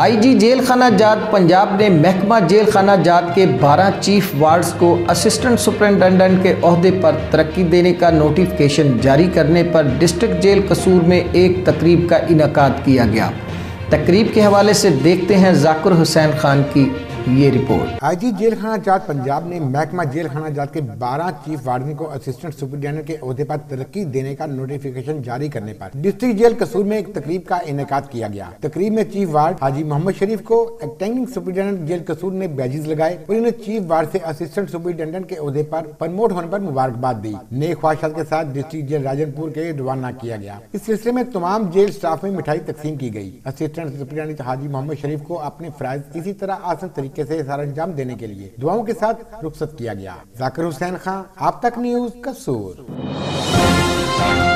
IG jail खाना जात पंजाब ने महकमा जेल खाना जात के 12 चीफ वार्ड्स को असिस्टेंट सुपरिटेंडेंट के ओहदे पर तरक्की देने का नोटिफिकेशन जारी करने पर डिस्ट्रिक्ट जेल कसूर में एक तकरीब का इनेकाद किया गया। तकरीब के हवाले से देखते हैं जाकिर हुसैन खान की ये रिपोर्ट। आईजी जेल खाना जात पंजाब ने महकमा जेल खाना जात के 12 चीफ वार्डन को असिस्टेंट सुपरिटेंडेंट के ओहदे पर तरक्की देने का नोटिफिकेशन जारी करने पर डिस्ट्रिक्ट जेल कसूर में एक तकरीब का इनेकाद किया गया। तकरीब में चीफ वार्ड हाजी मोहम्मद शरीफ को एक्टिंग सुपरिटेंडेंट जेल कसूर ने बैजेस लगाए और इन्हें चीफ वार्ड से असिस्टेंट सुपरिटेंडेंट के ओहदे पर प्रमोट होने पर मुबारकबाद दी। नेक ख्वाहिशात के साथ डिस्ट्रिक्ट जेल राजनपुर के रवाना किया गया। इस सिलसिले में तमाम जेल स्टाफ में मिठाई तकसीम की गई। असिस्टेंट सुपरिटेंडेंट हाजी मोहम्मद शरीफ को अपने फराइज इसी तरह आसान तरीके से सारा अंजाम देने के लिए दुआओं के साथ रुखसत किया गया। जाकिर हुसैन खान, आप तक न्यूज़, कसूर।